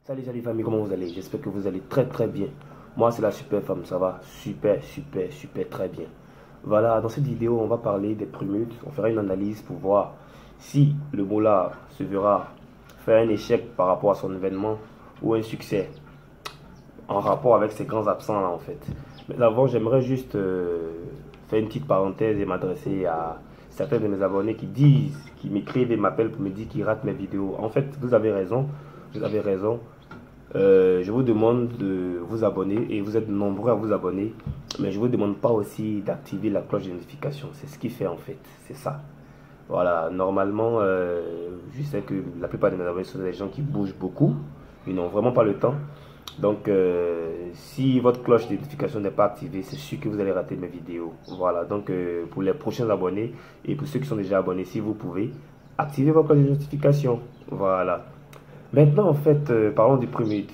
Salut, salut famille, comment vous allez? J'espère que vous allez très très bien. Moi c'est la super femme, ça va super super super très bien. Voilà, dans cette vidéo on va parler des prémutes. On fera une analyse pour voir si le Mola se verra faire un échec par rapport à son événement ou un succès en rapport avec ces grands absents là en fait. Mais avant j'aimerais juste faire une petite parenthèse et m'adresser à certains de mes abonnés qui m'écrivent et m'appellent pour me dire qu'ils ratent mes vidéos. En fait vous avez raison, vous avez raison. Je vous demande de vous abonner et vous êtes nombreux à vous abonner, mais je vous demande pas aussi d'activer la cloche de notification. C'est ce qui fait en fait, c'est ça. Voilà, normalement, je sais que la plupart de mes abonnés sont des gens qui bougent beaucoup, ils n'ont vraiment pas le temps. Donc, si votre cloche de notification n'est pas activée, c'est sûr que vous allez rater mes vidéos. Voilà, donc pour les prochains abonnés et pour ceux qui sont déjà abonnés, si vous pouvez, activez votre cloche de notification. Voilà. Maintenant, en fait, parlons du prélude.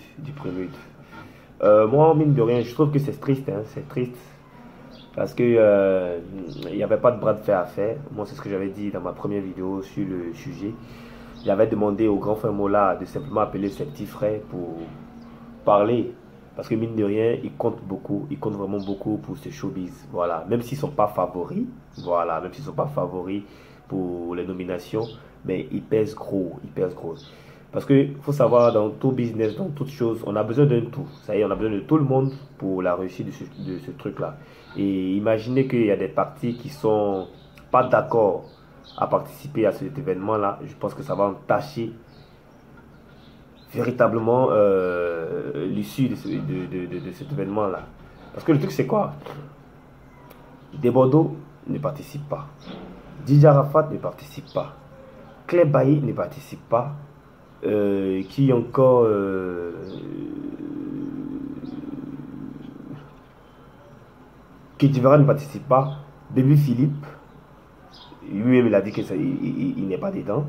Moi, mine de rien, je trouve que c'est triste, hein, c'est triste. Parce que il n'y avait pas de bras de fer à faire. Moi, c'est ce que j'avais dit dans ma première vidéo sur le sujet. J'avais demandé au grand frère Mola de simplement appeler ses petits frères pour parler. Parce que mine de rien, ils comptent beaucoup, ils comptent vraiment beaucoup pour ce showbiz. Voilà, même s'ils ne sont pas favoris, voilà, même s'ils ne sont pas favoris pour les nominations, mais ils pèsent gros, ils pèsent gros. Parce qu'il faut savoir, dans tout business, dans toute chose, on a besoin d'un tout. Ça y est, on a besoin de tout le monde pour la réussite de ce truc-là. Et imaginez qu'il y a des partis qui sont pas d'accord à participer à cet événement-là. Je pense que ça va entacher véritablement l'issue de cet événement-là. Parce que le truc, c'est quoi? Des Bordeaux ne participe pas. DJ Arafat ne participe pas. Claire Bailly ne participe pas. Qui encore Kedivara ne participe pas. Baby Philippe, lui-même il a dit qu'il n'est pas dedans.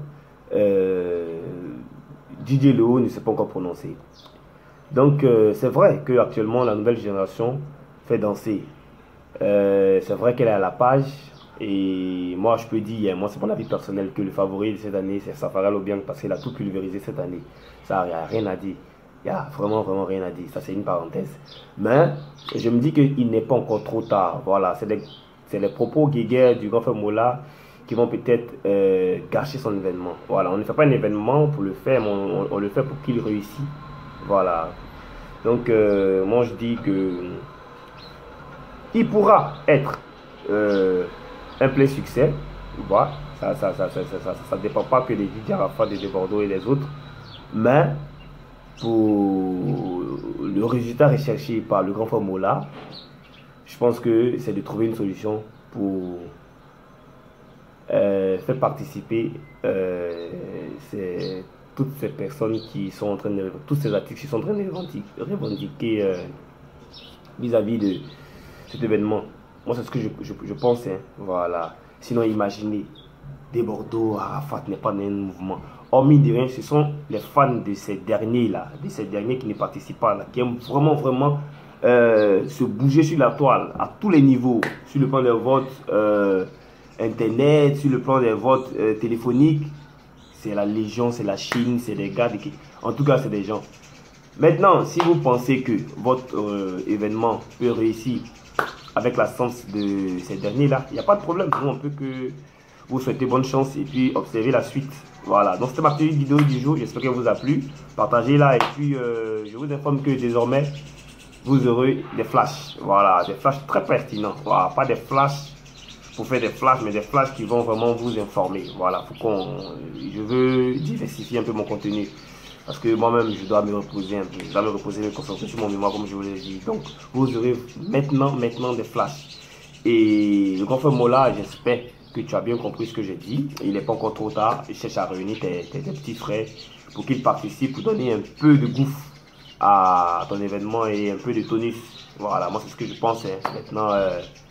DJ Leo ne s'est pas encore prononcé. Donc c'est vrai que actuellement la nouvelle génération fait danser. C'est vrai qu'elle est à la page. Et moi, je peux dire, moi, c'est mon avis personnel que le favori de cette année, c'est Safari Lobiang parce qu'il a tout pulvérisé cette année. Ça, il n'y a rien à dire. Il n'y a vraiment, vraiment rien à dire. Ça, c'est une parenthèse. Mais je me dis qu'il n'est pas encore trop tard. Voilà, c'est les propos guéguerres du grand frère Mola qui vont peut-être gâcher son événement. Voilà, on ne fait pas un événement pour le faire, mais on le fait pour qu'il réussisse. Voilà. Donc, moi, je dis que il pourra être un plein succès, voilà. Ça dépend pas que des DJ Arafat, des Bordeaux et les autres, mais pour le résultat recherché par le grand frère Mola, je pense que c'est de trouver une solution pour faire participer toutes ces personnes qui sont en train de, tous ces artistes qui sont en train de revendiquer vis-à-vis de cet événement. Moi, c'est ce que je pense. Hein. Voilà. Sinon, imaginez, des Bordeaux, Arafat n'est pas dans un mouvement. Hormis de rien, ce sont les fans de ces derniers-là, de ces derniers qui ne participent pas, là, qui aiment vraiment, vraiment se bouger sur la toile, à tous les niveaux, sur le plan des votes Internet, sur le plan des votes téléphoniques. C'est la Légion, c'est la Chine, c'est des gars, en tout cas, c'est des gens. Maintenant, si vous pensez que votre événement peut réussir avec la chance de ces derniers-là, il n'y a pas de problème. On peut que vous souhaitez bonne chance et puis observer la suite. Voilà, donc c'était ma petite vidéo du jour. J'espère qu'elle vous a plu. Partagez-la et puis je vous informe que désormais, vous aurez des flashs. Voilà, des flashs très pertinents. Voilà, pas des flashs pour faire des flashs, mais des flashs qui vont vraiment vous informer. Voilà, je veux diversifier un peu mon contenu. Parce que moi-même, je dois me reposer un peu. Je dois me reposer, me concentrer sur mon mémoire, comme je vous l'ai dit. Donc, vous aurez maintenant des flashs. Et le grand frère Mola, j'espère que tu as bien compris ce que j'ai dit. Il n'est pas encore trop tard. Je cherche à réunir tes petits frères pour qu'ils participent, pour donner un peu de gouffre à ton événement et un peu de tonus. Voilà, moi, c'est ce que je pense. Hein. Maintenant,